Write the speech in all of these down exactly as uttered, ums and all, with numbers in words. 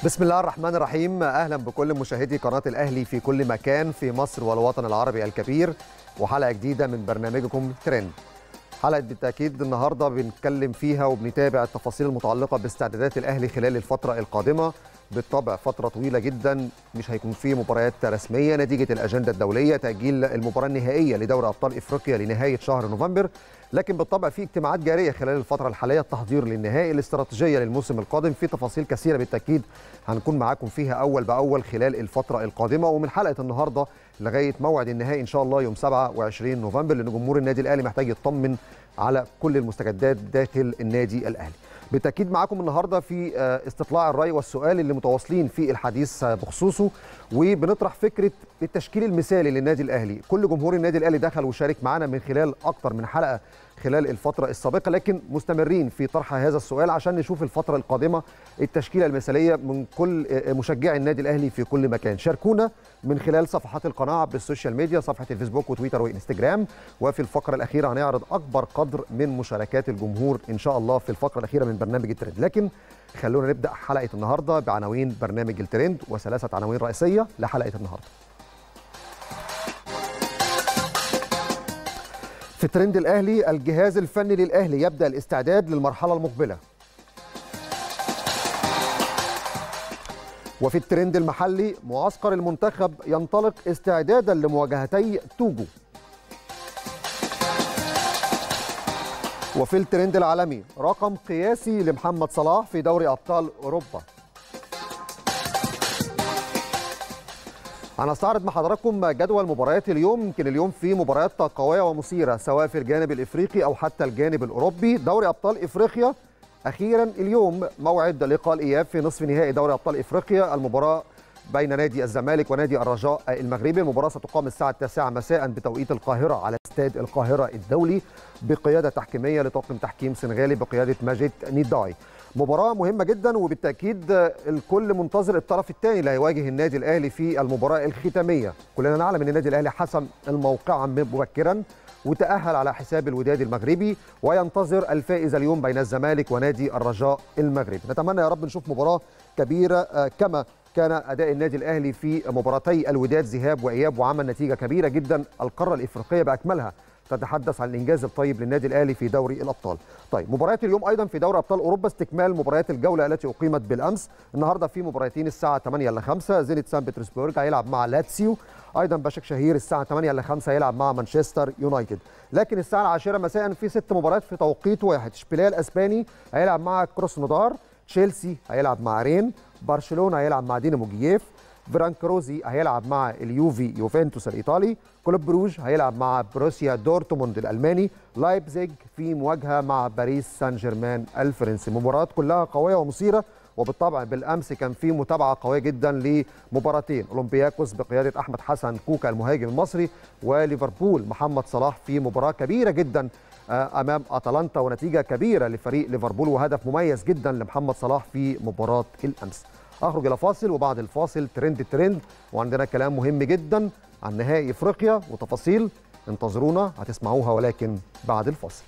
بسم الله الرحمن الرحيم. أهلا بكل مشاهدي قناة الأهلي في كل مكان في مصر والوطن العربي الكبير، وحلقة جديدة من برنامجكم ترند. حلقة بالتأكيد النهاردة بنتكلم فيها وبنتابع التفاصيل المتعلقة باستعدادات الأهلي خلال الفترة القادمة. بالطبع فترة طويلة جدا مش هيكون فيه مباريات رسمية نتيجة الأجندة الدولية، تأجيل المباراة النهائية لدوري أبطال إفريقيا لنهاية شهر نوفمبر، لكن بالطبع في اجتماعات جارية خلال الفترة الحالية، التحضير للنهائي، الاستراتيجية للموسم القادم. في تفاصيل كثيرة بالتأكيد هنكون معاكم فيها أول بأول خلال الفترة القادمة، ومن حلقة النهاردة لغاية موعد النهائي إن شاء الله يوم سبعة وعشرين نوفمبر، لأن جمهور النادي الأهلي محتاج يطمن على كل المستجدات داخل النادي الأهلي. بالتأكيد معاكم النهارده في استطلاع الرأي والسؤال اللي متواصلين في الحديث بخصوصه، وبنطرح فكرة التشكيل المثالي للنادي الأهلي. كل جمهور النادي الأهلي دخل وشارك معنا من خلال أكتر من حلقة خلال الفترة السابقة، لكن مستمرين في طرح هذا السؤال عشان نشوف الفترة القادمة التشكيلة المثالية من كل مشجعي النادي الأهلي في كل مكان. شاركونا من خلال صفحات القناة بالسوشيال ميديا، صفحة الفيسبوك وتويتر وإنستجرام، وفي الفقرة الأخيرة هنعرض أكبر قدر من مشاركات الجمهور إن شاء الله في الفقرة الأخيرة من برنامج الترند. لكن خلونا نبدأ حلقة النهاردة بعناوين برنامج الترند وثلاثة عناوين رئيسية لحلقة النهاردة. في ترند الأهلي، الجهاز الفني للأهلي يبدأ الاستعداد للمرحلة المقبلة. وفي الترند المحلي، معسكر المنتخب ينطلق استعدادا لمواجهتي توجو. وفي الترند العالمي، رقم قياسي لمحمد صلاح في دوري أبطال أوروبا. هنستعرض مع حضراتكم جدول مباريات اليوم. يمكن اليوم في مباريات قوية ومثيرة سواء في الجانب الإفريقي أو حتى الجانب الأوروبي. دوري أبطال إفريقيا أخيرا اليوم موعد لقاء الإياب في نصف نهائي دوري أبطال إفريقيا، المباراة بين نادي الزمالك ونادي الرجاء المغربي. المباراة ستقام الساعة التاسعة مساء بتوقيت القاهرة على استاد القاهرة الدولي بقيادة تحكيمية لطاقم تحكيم سنغالي بقيادة ماجد نيداي. مباراة مهمة جدا، وبالتأكيد الكل منتظر الطرف الثاني اللي هيواجه النادي الأهلي في المباراة الختامية. كلنا نعلم أن النادي الأهلي حسم الموقع مبكرا وتأهل على حساب الوداد المغربي، وينتظر الفائز اليوم بين الزمالك ونادي الرجاء المغربي. نتمنى يا رب نشوف مباراة كبيرة كما كان أداء النادي الأهلي في مباراتي الوداد ذهاب وإياب، وعمل نتيجة كبيرة جدا. القارة الإفريقية بأكملها تتحدث عن الإنجاز الطيب للنادي الأهلي في دوري الأبطال. طيب، مباريات اليوم أيضا في دوري أبطال أوروبا استكمال مباريات الجولة التي أقيمت بالأمس. النهارده في مباراتين الساعة ثمانية إلا خمسة، زينت سان بطرسبورغ هيلعب مع لاتسيو، أيضا باشك شهير الساعة ثمانية إلا خمسة هيلعب مع مانشستر يونايتد. لكن الساعة العاشرة مساء في ست مباريات في توقيت واحد. اشبيليه الأسباني هيلعب مع كروسنودار، تشيلسي هيلعب مع رين، برشلونة هيلعب مع دينامو كييف، فرانكروزي هيلعب مع اليوفي يوفنتوس الإيطالي، كلوب بروج هيلعب مع بروسيا دورتموند الألماني، لايبزيج في مواجهة مع باريس سان جيرمان الفرنسي. مباريات كلها قوية ومثيرة، وبالطبع بالأمس كان في متابعة قوية جدا لمباراتين، أولمبياكوس بقيادة أحمد حسن كوكا المهاجم المصري، وليفربول محمد صلاح في مباراة كبيرة جدا أمام أتلانتا، ونتيجة كبيرة لفريق ليفربول وهدف مميز جدا لمحمد صلاح في مباراة الأمس. أخرج إلى فاصل، وبعد الفاصل ترند الترند، وعندنا كلام مهم جدا عن نهائي إفريقيا وتفاصيل. انتظرونا هتسمعوها ولكن بعد الفاصل.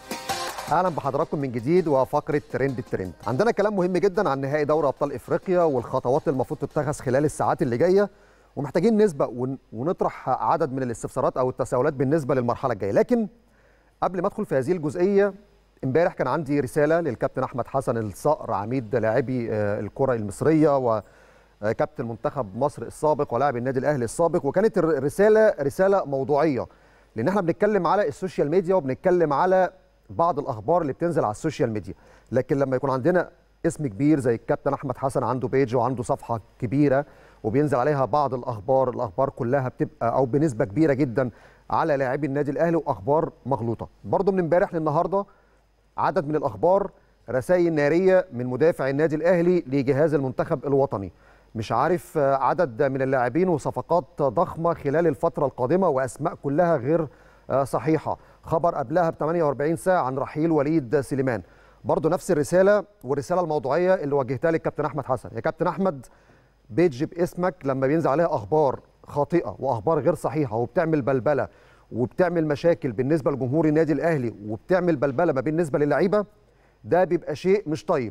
أهلا بحضراتكم من جديد وفقرة ترند الترند. عندنا كلام مهم جدا عن نهائي دوري أبطال إفريقيا والخطوات المفروض تتخذ خلال الساعات اللي جاية، ومحتاجين نسبق ونطرح عدد من الاستفسارات أو التساؤلات بالنسبة للمرحلة الجاية. لكن قبل ما أدخل في هذه الجزئية، امبارح كان عندي رسالة للكابتن أحمد حسن الصقر عميد لاعبي الكرة المصرية وكابتن منتخب مصر السابق ولاعب النادي الأهلي السابق، وكانت الرسالة رسالة موضوعية، لأن احنا بنتكلم على السوشيال ميديا وبنتكلم على بعض الأخبار اللي بتنزل على السوشيال ميديا. لكن لما يكون عندنا اسم كبير زي الكابتن أحمد حسن عنده بيج وعنده صفحة كبيرة وبينزل عليها بعض الأخبار، الأخبار كلها بتبقى أو بنسبة كبيرة جدا على لاعبي النادي الأهلي وأخبار مغلوطة. برضو من امبارح للنهارده عدد من الأخبار، رسائل نارية من مدافع النادي الأهلي لجهاز المنتخب الوطني، مش عارف عدد من اللاعبين وصفقات ضخمة خلال الفترة القادمة وأسماء كلها غير صحيحة. خبر قبلها ب ثمانية وأربعين ساعة عن رحيل وليد سليمان. برضو نفس الرسالة والرسالة الموضوعية اللي وجهتها للكابتن أحمد حسن. يا كابتن أحمد، بيج باسمك لما بينزل عليها أخبار خاطئة وأخبار غير صحيحة وبتعمل بلبلة وبتعمل مشاكل بالنسبه لجمهور النادي الاهلي وبتعمل بلبله ما بالنسبه للعيبه، ده بيبقى شيء مش طيب.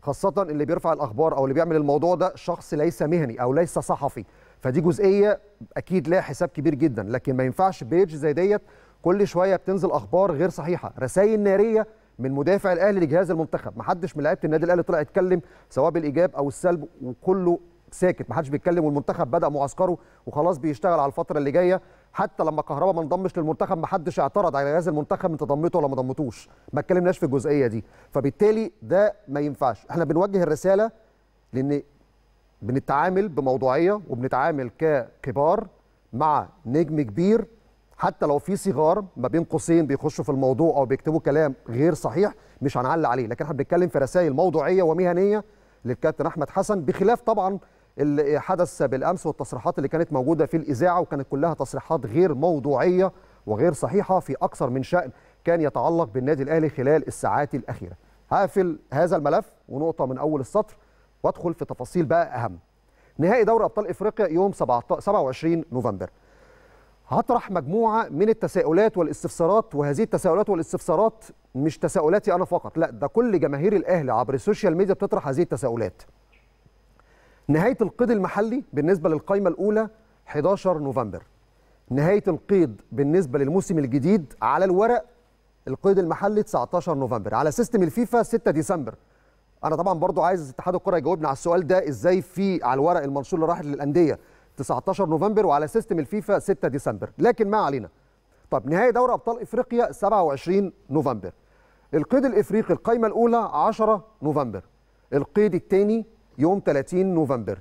خاصه اللي بيرفع الاخبار او اللي بيعمل الموضوع ده شخص ليس مهني او ليس صحفي، فدي جزئيه اكيد لها حساب كبير جدا. لكن ما ينفعش بيج زي ديت كل شويه بتنزل اخبار غير صحيحه، رسائل ناريه من مدافع الاهلي لجهاز المنتخب. ما حدش من لعيبه النادي الاهلي طلع يتكلم سواء بالايجاب او السلب، وكله ساكت، ما حدش بيتكلم، والمنتخب بدا معسكره وخلاص بيشتغل على الفتره اللي جايه. حتى لما كهربا ما انضمش للمنتخب ما حدش اعترض على جهاز المنتخب انت ضمته ولا ما ضمتوش، ما اتكلمناش في الجزئيه دي. فبالتالي ده ما ينفعش. احنا بنوجه الرساله لان بنتعامل بموضوعيه وبنتعامل ككبار مع نجم كبير، حتى لو في صغار ما بين قوسين بيخشوا في الموضوع او بيكتبوا كلام غير صحيح مش هنعلق عليه، لكن احنا بنتكلم في رسائل موضوعيه ومهنيه للكابتن احمد حسن، بخلاف طبعا اللي حدث بالامس والتصريحات اللي كانت موجوده في الاذاعه، وكانت كلها تصريحات غير موضوعيه وغير صحيحه في اكثر من شان كان يتعلق بالنادي الاهلي خلال الساعات الاخيره. هقفل هذا الملف ونقطه من اول السطر وادخل في تفاصيل بقى اهم. نهائي دوري ابطال افريقيا يوم سبعة وعشرين نوفمبر. هطرح مجموعه من التساؤلات والاستفسارات، وهذه التساؤلات والاستفسارات مش تساؤلاتي انا فقط، لا ده كل جماهير الاهلي عبر السوشيال ميديا بتطرح هذه التساؤلات. نهايه القيد المحلي بالنسبه للقائمه الاولى حداشر نوفمبر. نهايه القيد بالنسبه للموسم الجديد على الورق القيد المحلي تسعتاشر نوفمبر، على سيستم الفيفا ستة ديسمبر. انا طبعا برضو عايز اتحاد الكره يجاوبني على السؤال ده، ازاي في على الورق المنشور اللي راحت للانديه تسعتاشر نوفمبر وعلى سيستم الفيفا ستة ديسمبر، لكن ما علينا. طب نهائي دوري ابطال افريقيا سبعة وعشرين نوفمبر. القيد الافريقي القائمه الاولى عشرة نوفمبر. القيد الثاني يوم ثلاثين نوفمبر.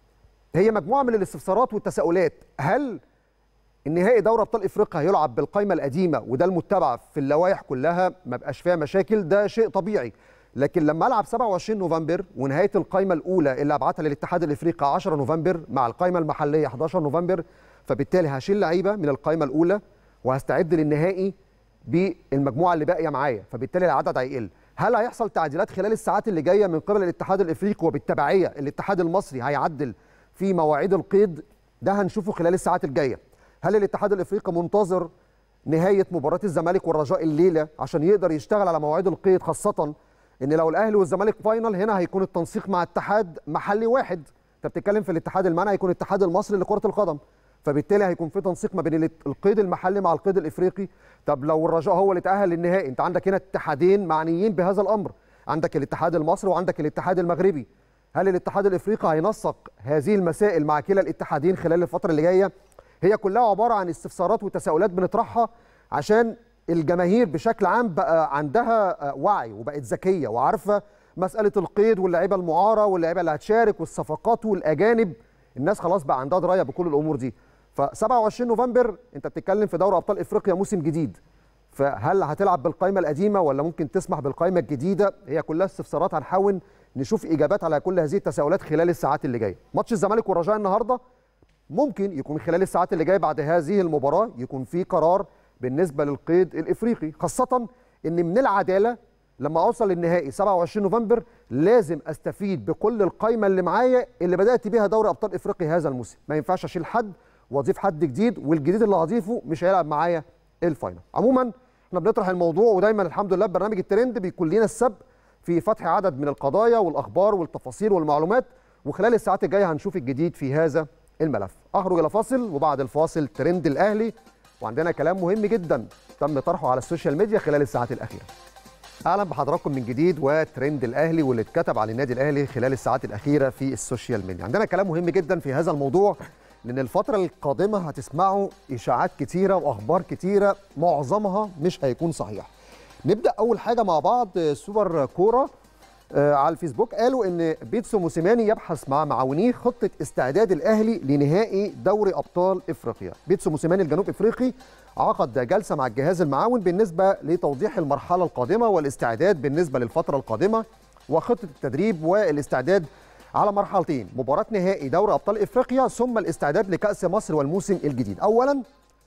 هي مجموعه من الاستفسارات والتساؤلات. هل النهائي دوري ابطال افريقيا هيلعب بالقائمه القديمه وده المتبع في اللوائح كلها ما بقاش فيها مشاكل، ده شيء طبيعي. لكن لما العب سبعة وعشرين نوفمبر ونهايه القائمه الاولى اللي ابعتها للاتحاد الافريقي عشرة نوفمبر مع القائمه المحليه حداشر نوفمبر، فبالتالي هشيل لعيبه من القائمه الاولى وهستعد للنهائي بالمجموعه اللي باقيه معايا، فبالتالي العدد هيقل. هل هيحصل تعديلات خلال الساعات اللي جايه من قبل الاتحاد الافريقي وبالتبعيه الاتحاد المصري هيعدل في مواعيد القيد؟ ده هنشوفه خلال الساعات الجايه. هل الاتحاد الافريقي منتظر نهايه مباراه الزمالك والرجاء الليله عشان يقدر يشتغل على مواعيد القيد، خاصه ان لو الاهلي والزمالك فاينل هنا هيكون التنسيق مع اتحاد محلي واحد. انت بتتكلم في الاتحاد المعنى هيكون الاتحاد المصري لكره القدم، فبالتالي هيكون في تنسيق ما بين القيد المحلي مع القيد الافريقي. طب لو الرجاء هو اللي تاهل للنهائي، انت عندك هنا اتحادين معنيين بهذا الامر، عندك الاتحاد المصري وعندك الاتحاد المغربي. هل الاتحاد الافريقي هينسق هذه المسائل مع كلا الاتحادين خلال الفتره اللي جايه؟ هي كلها عباره عن استفسارات وتساؤلات بنطرحها عشان الجماهير بشكل عام بقى عندها وعي وبقت ذكيه وعارفه مساله القيد واللعيبه المعاره واللعيبه اللي هتشارك والصفقات والاجانب. الناس خلاص بقى عندها درايه بكل الامور دي. ف سبعة وعشرين نوفمبر انت بتتكلم في دوري ابطال افريقيا موسم جديد، فهل هتلعب بالقائمه القديمه ولا ممكن تسمح بالقائمه الجديده؟ هي كلها استفسارات، هنحاول نشوف اجابات على كل هذه التساؤلات خلال الساعات اللي جايه. ماتش الزمالك والرجاء النهارده ممكن يكون خلال الساعات اللي جايه بعد هذه المباراه يكون في قرار بالنسبه للقيد الافريقي، خاصه ان من العداله لما اوصل للنهائي سبعة وعشرين نوفمبر لازم استفيد بكل القائمه اللي معايا اللي بدات بيها دوري ابطال افريقيا هذا الموسم. ما ينفعش اشيل حد واضيف حد جديد، والجديد اللي هضيفه مش هيلعب معايا الفاينل. عموما احنا بنطرح الموضوع، ودايما الحمد لله برنامج الترند بيكون لنا السبق في فتح عدد من القضايا والاخبار والتفاصيل والمعلومات، وخلال الساعات الجايه هنشوف الجديد في هذا الملف. اخرج الى فاصل وبعد الفاصل ترند الاهلي، وعندنا كلام مهم جدا تم طرحه على السوشيال ميديا خلال الساعات الاخيره. اهلا بحضراتكم من جديد وترند الاهلي واللي اتكتب عن النادي الاهلي خلال الساعات الاخيره في السوشيال ميديا. عندنا كلام مهم جدا في هذا الموضوع، لان الفتره القادمه هتسمعوا اشاعات كتيره واخبار كتيره معظمها مش هيكون صحيح. نبدا اول حاجه مع بعض. سوبر كوره آه على الفيسبوك قالوا ان بيتسو موسيماني يبحث مع معاونيه خطه استعداد الاهلي لنهائي دوري ابطال افريقيا. بيتسو موسيماني الجنوب افريقي عقد جلسه مع الجهاز المعاون بالنسبه لتوضيح المرحله القادمه والاستعداد بالنسبه للفتره القادمه وخطه التدريب والاستعداد على مرحلتين، مباراه نهائي دوري ابطال افريقيا ثم الاستعداد لكاس مصر والموسم الجديد. اولا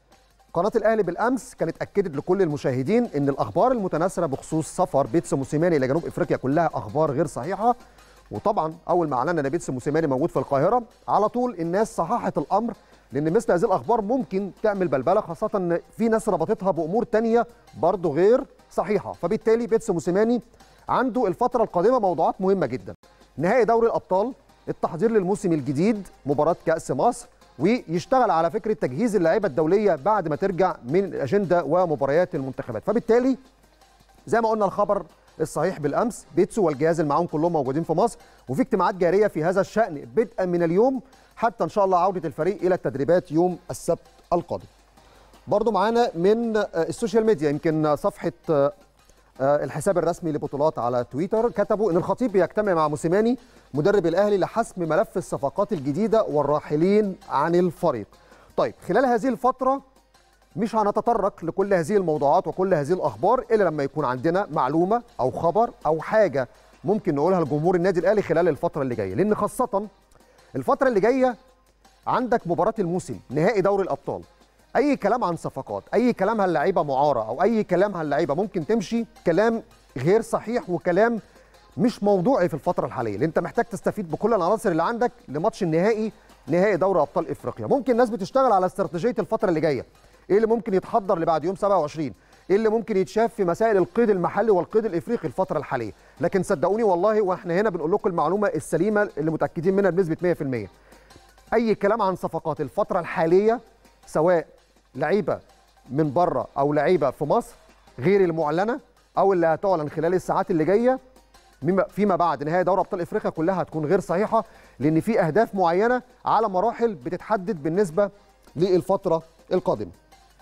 قناه الاهلي بالامس كانت اكدت لكل المشاهدين ان الاخبار المتناثره بخصوص سفر بيتسو موسيماني الى جنوب افريقيا كلها اخبار غير صحيحه. وطبعا اول ما اعلنا ان بيتسو موسيماني موجود في القاهره على طول الناس صححت الامر، لان مثل هذه الاخبار ممكن تعمل بلبله، خاصه ان في ناس ربطتها بامور ثانيه برضه غير صحيحه. فبالتالي بيتسو موسيماني عنده الفتره القادمه موضوعات مهمه جدا: نهائي دوري الابطال، التحضير للموسم الجديد، مباراه كاس مصر، ويشتغل على فكره تجهيز اللعيبه الدوليه بعد ما ترجع من الاجنده ومباريات المنتخبات. فبالتالي زي ما قلنا الخبر الصحيح بالامس، بيتسو والجهاز المعاون كلهم موجودين في مصر، وفي اجتماعات جاريه في هذا الشان بدءا من اليوم حتى ان شاء الله عوده الفريق الى التدريبات يوم السبت القادم. برضو معانا من السوشيال ميديا، يمكن صفحه الحساب الرسمي لبطولات على تويتر كتبوا ان الخطيب بيجتمع مع موسيماني مدرب الاهلي لحسم ملف الصفقات الجديده والراحلين عن الفريق. طيب، خلال هذه الفتره مش هنتطرق لكل هذه الموضوعات وكل هذه الاخبار الا لما يكون عندنا معلومه او خبر او حاجه ممكن نقولها لجمهور النادي الاهلي خلال الفتره اللي جايه، لان خاصه الفتره اللي جايه عندك مباراه الموسم، نهائي دوري الابطال. اي كلام عن صفقات، اي كلام هاللعيبه معاره، او اي كلام هاللعيبه ممكن تمشي، كلام غير صحيح وكلام مش موضوعي في الفتره الحاليه، لان انت محتاج تستفيد بكل العناصر اللي عندك لماتش النهائي، نهائي دوري ابطال افريقيا. ممكن الناس بتشتغل على استراتيجيه الفتره اللي جايه، ايه اللي ممكن يتحضر لبعد يوم سبعة وعشرين، ايه اللي ممكن يتشاف في مسائل القيد المحلي والقيد الافريقي الفتره الحاليه. لكن صدقوني والله واحنا هنا بنقول لكم المعلومه السليمه اللي متاكدين منها بنسبه مية في المية. اي كلام عن صفقات الفتره الحاليه، سواء لعيبه من بره او لعيبه في مصر غير المعلنه او اللي هتعلن خلال الساعات اللي جايه فيما بعد نهايه دوري ابطال افريقيا، كلها هتكون غير صحيحه، لان في اهداف معينه على مراحل بتتحدد بالنسبه للفتره القادمه.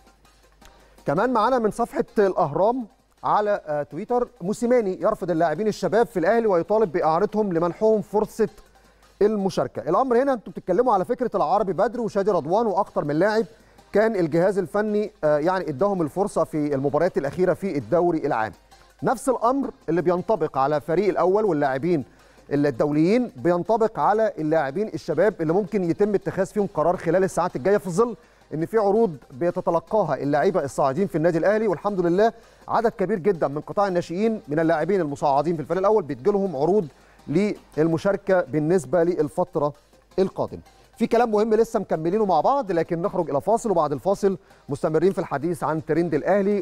كمان معانا من صفحه الاهرام على تويتر: موسيماني يرفض اللاعبين الشباب في الاهلي ويطالب باعارتهم لمنحهم فرصه المشاركه. الامر هنا انتم بتتكلموا على فكره العربي بدر وشادي رضوان واكثر من لاعب كان الجهاز الفني يعني اداهم الفرصه في المباريات الاخيره في الدوري العام. نفس الامر اللي بينطبق على فريق الاول واللاعبين الدوليين بينطبق على اللاعبين الشباب اللي ممكن يتم اتخاذ فيهم قرار خلال الساعات الجايه، في ظل ان في عروض بيتتلقاها اللاعيبه الصاعدين في النادي الاهلي، والحمد لله عدد كبير جدا من قطاع الناشئين من اللاعبين المصعدين في الفريق الاول بيتجي لهم عروض للمشاركه بالنسبه للفتره القادمه. في كلام مهم لسه مكملينه مع بعض، لكن نخرج الى فاصل، وبعد الفاصل مستمرين في الحديث عن ترند الاهلي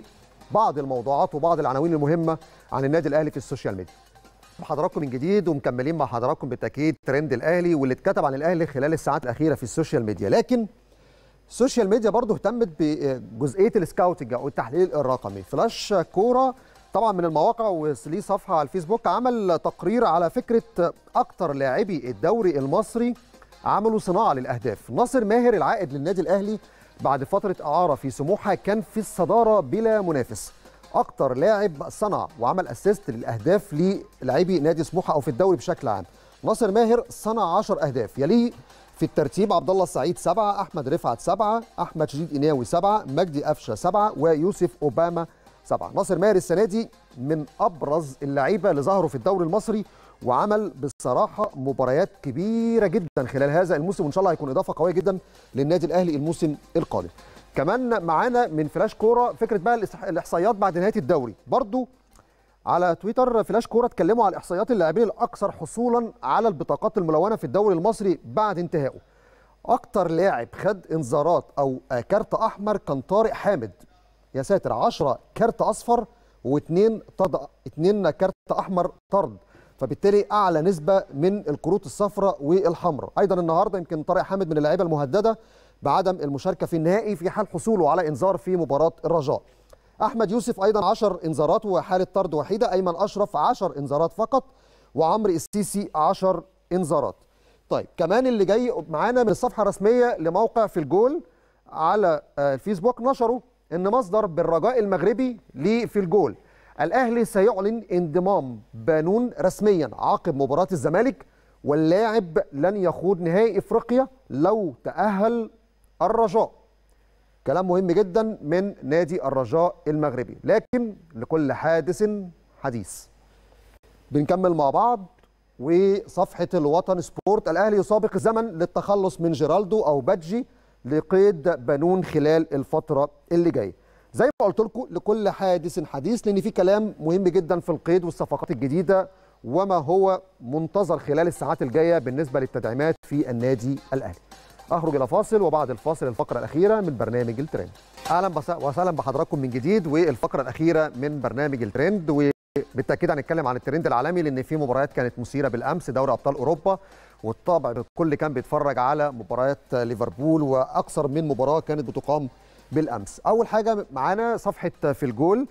وبعض الموضوعات وبعض العناوين المهمه عن النادي الاهلي في السوشيال ميديا. حضراتكم من جديد ومكملين مع حضراتكم بالتاكيد ترند الاهلي واللي اتكتب عن الاهلي خلال الساعات الاخيره في السوشيال ميديا. لكن السوشيال ميديا برضه اهتمت بجزئيه السكاوتنج او التحليل الرقمي. فلاش كوره طبعا من المواقع وليه صفحه على الفيسبوك عمل تقرير على فكره اكتر لاعبي الدوري المصري عملوا صناعه للاهداف. ناصر ماهر العائد للنادي الاهلي بعد فتره اعاره في سموحه كان في الصداره بلا منافس، اكتر لاعب صنع وعمل اسيست للاهداف للاعبي نادي سموحه او في الدوري بشكل عام. ناصر ماهر صنع عشر اهداف، يليه في الترتيب عبد الله السعيد سبعه، احمد رفعت سبعه، احمد شديد قناوي سبعه، مجدي قفشه سبعه، ويوسف اوباما سبعه. ناصر ماهر السنه دي من ابرز اللعيبه اللي ظهروا في الدوري المصري، وعمل بصراحه مباريات كبيره جدا خلال هذا الموسم، وان شاء الله هيكون اضافه قويه جدا للنادي الاهلي الموسم القادم. كمان معانا من فلاش كوره فكره بقى الاحصائيات بعد نهايه الدوري، برضو على تويتر فلاش كوره اتكلموا على احصائيات اللاعبين الاكثر حصولا على البطاقات الملونه في الدوري المصري بعد انتهائه. اكتر لاعب خد انذارات او كارت احمر كان طارق حامد، يا ساتر، عشرة كارت اصفر واثنين طرد، اثنين كارت احمر طرد، فبالتالي اعلى نسبه من الكروت الصفراء والحمراء. ايضا النهارده يمكن طارق حامد من اللعيبه المهدده بعدم المشاركه في النهائي في حال حصوله على انذار في مباراه الرجاء. احمد يوسف ايضا عشر انذارات وحاله طرد وحيده، ايمن اشرف عشر انذارات فقط، وعمرو السيسي عشر انذارات. طيب كمان اللي جاي معانا من الصفحه الرسميه لموقع في الجول على الفيسبوك، نشروا ان مصدر بالرجاء المغربي في الجول: الاهلي سيعلن انضمام بانون رسميا عقب مباراه الزمالك، واللاعب لن يخوض نهائي افريقيا لو تاهل الرجاء. كلام مهم جدا من نادي الرجاء المغربي، لكن لكل حادث حديث. بنكمل مع بعض وصفحه الوطن سبورت: الاهلي يسابق الزمن للتخلص من جيرالدو او بادجي لقيد بانون خلال الفتره اللي جايه. زي ما قلت لكم لكل حادث حديث، لان في كلام مهم جدا في القيد والصفقات الجديده وما هو منتظر خلال الساعات الجايه بالنسبه للتدعيمات في النادي الاهلي. اخرج الى فاصل، وبعد الفاصل الفقره الاخيره من برنامج الترند. اهلا وسهلا بحضراتكم من جديد، والفقره الاخيره من برنامج الترند. وبالتاكيد هنتكلم عن الترند العالمي لان في مباريات كانت مثيره بالامس، دوري ابطال اوروبا، والطبع الكل كان بيتفرج على مباريات ليفربول واكثر من مباراه كانت بتقام بالامس. اول حاجه معانا صفحه في الجول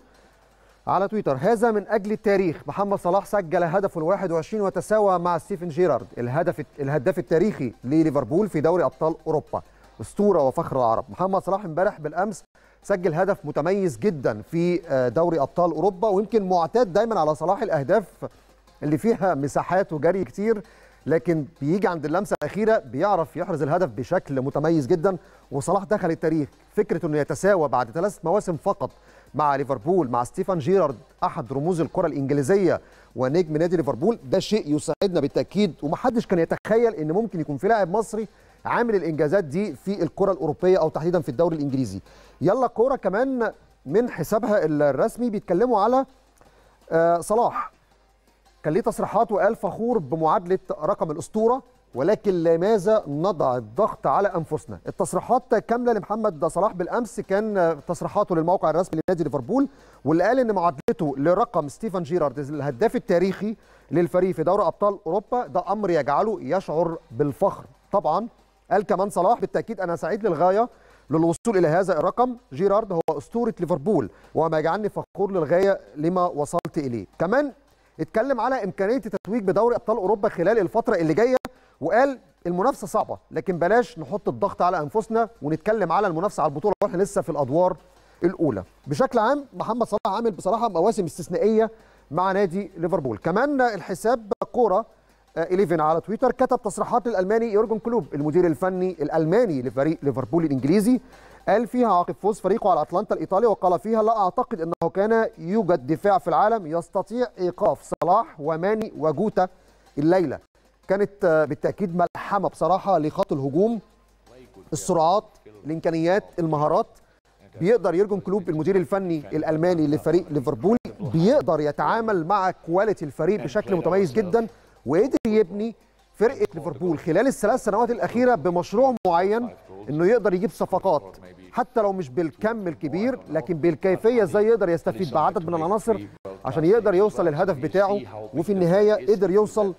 على تويتر، هذا من اجل التاريخ، محمد صلاح سجل هدفه الواحد وعشرين وتساوى مع ستيفن جيرارد الهدف الهداف التاريخي لليفربول في دوري ابطال اوروبا، اسطوره وفخر العرب. محمد صلاح امبارح بالامس سجل هدف متميز جدا في دوري ابطال اوروبا، ويمكن معتاد دايما على صلاح الاهداف اللي فيها مساحات وجري كتير، لكن بيجي عند اللمسه الاخيره بيعرف يحرز الهدف بشكل متميز جدا. وصلاح دخل التاريخ، فكره انه يتساوى بعد ثلاث مواسم فقط مع ليفربول مع ستيفن جيرارد احد رموز الكره الانجليزيه ونجم نادي ليفربول، ده شيء يسعدنا بالتاكيد، ومحدش كان يتخيل ان ممكن يكون في لاعب مصري عامل الانجازات دي في الكره الاوروبيه او تحديدا في الدوري الانجليزي. يلا كوره كمان من حسابها الرسمي بيتكلموا على آه صلاح، كان ليه تصريحات وقال فخور بمعادله رقم الاسطوره، ولكن لماذا نضع الضغط على انفسنا؟ التصريحات كامله لمحمد صلاح بالامس، كان تصريحاته للموقع الرسمي لنادي ليفربول، واللي قال ان معادلته لرقم ستيفن جيرارد الهداف التاريخي للفريق في دوري ابطال اوروبا ده امر يجعله يشعر بالفخر. طبعا قال كمان صلاح بالتاكيد انا سعيد للغايه للوصول الى هذا الرقم، جيرارد هو اسطوره ليفربول وما يجعلني فخور للغايه لما وصلت اليه. كمان اتكلم على امكانيه التتويج بدوري ابطال اوروبا خلال الفتره اللي جايه، وقال المنافسه صعبه لكن بلاش نحط الضغط على انفسنا ونتكلم على المنافسه على البطوله واحنا لسه في الادوار الاولى. بشكل عام محمد صلاح عامل بصراحه مواسم استثنائيه مع نادي ليفربول. كمان الحساب كوره إحداشر على تويتر كتب تصريحات للالماني يورجن كلوب المدير الفني الالماني لفريق ليفربول الانجليزي، قال فيها عقب فوز فريقه على اتلانتا الايطالي، وقال فيها لا اعتقد انه كان يوجد دفاع في العالم يستطيع ايقاف صلاح وماني وجوتا الليله. كانت بالتاكيد ملحمه بصراحه لخط الهجوم، السرعات، الامكانيات، المهارات. بيقدر يورجن كلوب المدير الفني الالماني لفريق ليفربول بيقدر يتعامل مع كواليتي الفريق بشكل متميز جدا، وقدر يبني فرقه ليفربول خلال الثلاث سنوات الاخيره بمشروع معين، انه يقدر يجيب صفقات حتى لو مش بالكم الكبير لكن بالكيفيه، ازاي يقدر يستفيد بعدد من العناصر عشان يقدر يوصل للهدف بتاعه، وفي النهايه قدر يوصل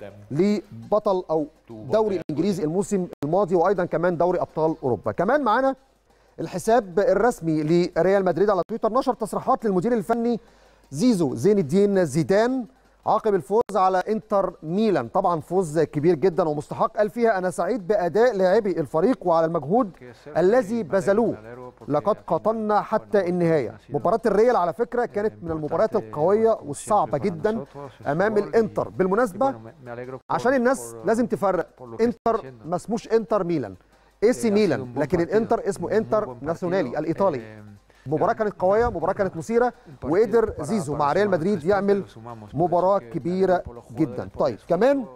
لبطل او دوري الانجليزي الموسم الماضي، وايضا كمان دوري ابطال اوروبا. كمان معانا الحساب الرسمي لريال مدريد على تويتر نشر تصريحات للمدير الفني زيزو زين الدين زيدان عقب الفوز على انتر ميلان، طبعا فوز كبير جدا ومستحق، قال فيها انا سعيد باداء لاعبي الفريق وعلى المجهود الذي بذلوه، لقد قاتلنا حتى النهايه. مباراه الريال على فكره كانت من المباريات القويه والصعبه جدا امام الانتر. بالمناسبه عشان الناس لازم تفرق، انتر ما اسموش انتر ميلان، اي سي ميلان، لكن الانتر اسمه انتر ناسيونالي الايطالي. مباراة كانت قوية، مباراة كانت مثيرة، وقدر زيزو مع ريال مدريد يعمل مباراة كبيرة جدا. طيب كمان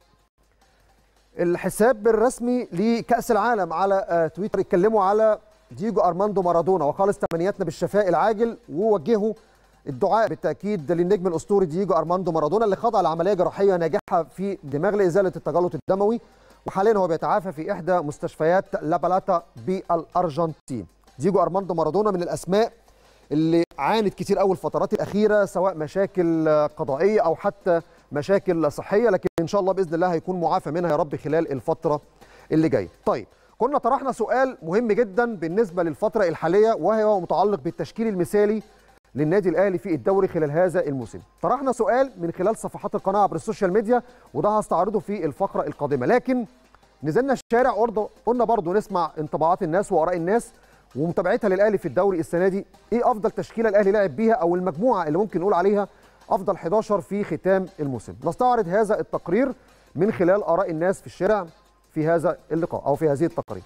الحساب الرسمي لكأس العالم على تويتر اتكلموا على دييجو أرماندو مارادونا، وخالص تمنياتنا بالشفاء العاجل، ووجهوا الدعاء بالتأكيد للنجم الأسطوري دييجو أرماندو مارادونا اللي خضع لعملية جراحية ناجحة في دماغ لإزالة التجلط الدموي، وحاليا هو بيتعافى في إحدى مستشفيات لابالاتا بالأرجنتين. دييجو أرماندو مارادونا من الأسماء اللي عانت كتير قوي الفترات الأخيرة، سواء مشاكل قضائية أو حتى مشاكل صحية، لكن إن شاء الله بإذن الله هيكون معافى منها يا رب خلال الفترة اللي جاية. طيب كنا طرحنا سؤال مهم جدا بالنسبة للفترة الحالية، وهو متعلق بالتشكيل المثالي للنادي الأهلي في الدوري خلال هذا الموسم. طرحنا سؤال من خلال صفحات القناة عبر السوشيال ميديا، وده هستعرضه في الفقرة القادمة، لكن نزلنا الشارع قلنا برضو نسمع انطباعات الناس وآراء الناس ومتابعتها للاهلي في الدوري السنه دي. ايه افضل تشكيله الاهلي لعب بيها او المجموعه اللي ممكن نقول عليها افضل احد عشر في ختام الموسم؟ نستعرض هذا التقرير من خلال اراء الناس في الشارع في هذا اللقاء او في هذه التقارير.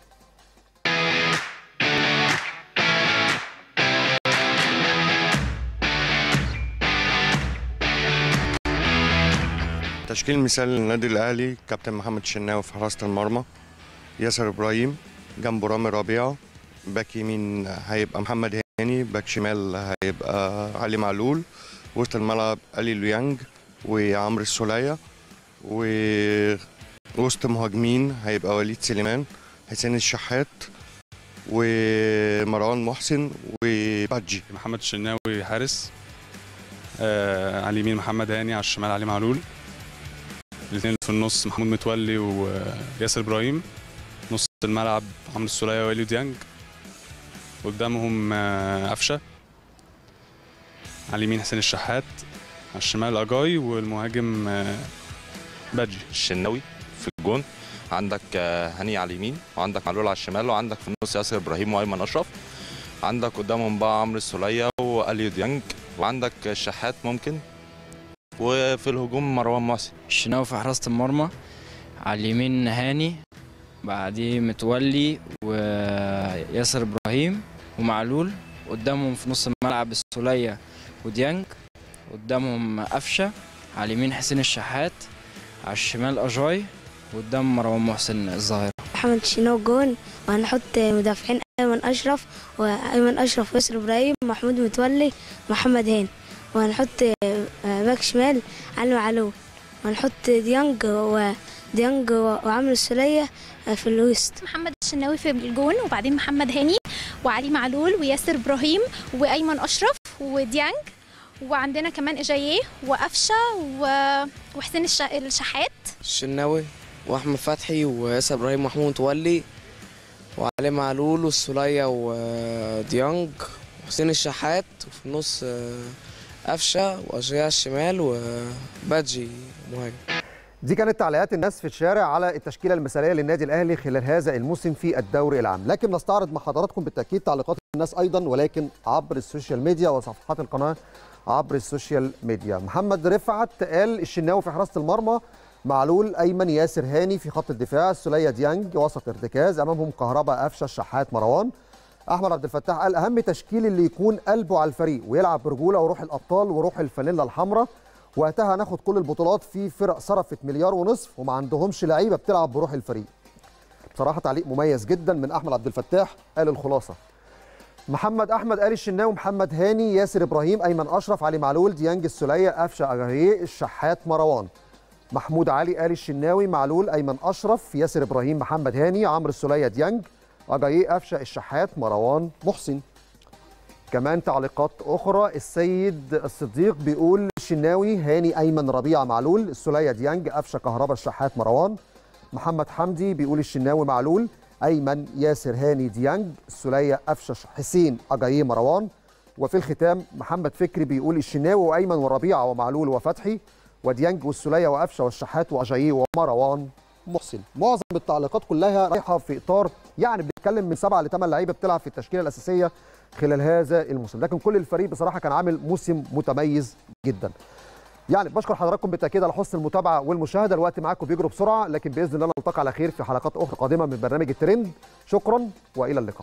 تشكيل مثالي للنادي الاهلي: كابتن محمد الشناوي في حراسه المرمى، ياسر ابراهيم جنبه رامي ربيعه، باك يمين هيبقى محمد هاني، باك شمال هيبقى علي معلول، وسط الملعب علي لويانج وعمرو السولية، ووسط مهاجمين هيبقى وليد سليمان، حسين الشحات، ومروان محسن، وبادجي. محمد الشناوي حارس، آه على اليمين محمد هاني، على الشمال علي معلول. الاثنين في النص محمود متولي وياسر ابراهيم. نص الملعب عمرو السولية واليو ديانج. قدامهم آه قفشه. على اليمين حسين الشحات، على الشمال اجاي، والمهاجم آه بادجي. الشناوي في الجون، عندك هاني على اليمين، وعندك معلول على الشمال، وعندك في النص ياسر ابراهيم وايمن اشرف. عندك قدامهم بقى عمرو السولية واليو ديانج، وعندك الشحات ممكن، وفي الهجوم مروان محسن. الشناوي في حراسة المرمى، على اليمين هاني، بعديه متولي وياسر ابراهيم ومعلول. قدامهم في نص الملعب السولية وديانج. قدامهم قفشه، على اليمين حسين الشحات، على الشمال اجاي، وقدام مروان محسن الظاهرة. محمد الشناوي جون، وهنحط مدافعين ايمن اشرف وايمن اشرف وياسر ابراهيم ومحمود متولي ومحمد هاني، وهنحط باك شمال علي معلول، وهنحط ديانج وديانج وعمرو السولية في الوسط. محمد الشناوي في الجون، وبعدين محمد هاني وعلي معلول وياسر ابراهيم وايمن اشرف وديانج، وعندنا كمان اجاييه وقفشه وحسين الشحات. الشناوي واحمد فتحي وياسر ابراهيم ومحمود متولي وعلي معلول والسولية وديانج وحسين الشحات، وفي النص قفشه واجاييه على الشمال وبادجي مهاجم. دي كانت تعليقات الناس في الشارع على التشكيله المثاليه للنادي الاهلي خلال هذا الموسم في الدوري العام، لكن نستعرض مع حضراتكم بالتاكيد تعليقات الناس ايضا، ولكن عبر السوشيال ميديا وصفحات القناه عبر السوشيال ميديا. محمد رفعت قال الشناوي في حراسه المرمى، معلول ايمن ياسر هاني في خط الدفاع، السولية ديانج وسط ارتكاز، امامهم كهربا قفشه الشحات مروان. احمد عبد الفتاح قال اهم تشكيل اللي يكون قلبه على الفريق ويلعب برجوله وروح الابطال وروح الفانيلا الحمراء، وقتها هناخد كل البطولات في فرق صرفت مليار ونصف وما عندهمش لعيبه بتلعب بروح الفريق. بصراحه تعليق مميز جدا من احمد عبد الفتاح، قال الخلاصه. محمد احمد قال الشناوي محمد هاني ياسر ابراهيم ايمن اشرف علي معلول ديانج السولية قفشه اجاييه الشحات مروان. محمود علي قال الشناوي معلول ايمن اشرف ياسر ابراهيم محمد هاني عمرو السولية ديانج اجاييه قفشه الشحات مروان محسن. كمان تعليقات اخرى، السيد الصديق بيقول الشناوي هاني ايمن ربيعه معلول السولية ديانج قفشه كهربا الشحات مروان. محمد حمدي بيقول الشناوي معلول ايمن ياسر هاني ديانج السولية قفشه حسين اجاييه مروان. وفي الختام محمد فكري بيقول الشناوي وايمن وربيعه ومعلول وفتحي وديانج والسولية وقفشه والشحات واجاييه ومروان محسن. معظم التعليقات كلها رايحه في اطار يعني بنتكلم من سبعه لثمان لعيبه بتلعب في التشكيله الاساسيه خلال هذا الموسم، لكن كل الفريق بصراحه كان عامل موسم متميز جدا. يعني بشكر حضراتكم بالتاكيد على حسن المتابعه والمشاهده، الوقت معاكم بيجري بسرعه، لكن باذن الله نلتقي على خير في حلقات اخرى قادمه من برنامج الترند. شكرا والى اللقاء.